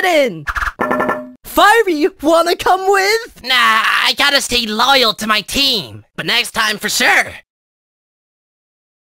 in! Fiery, wanna come with? Nah, I gotta stay loyal to my team. But next time for sure.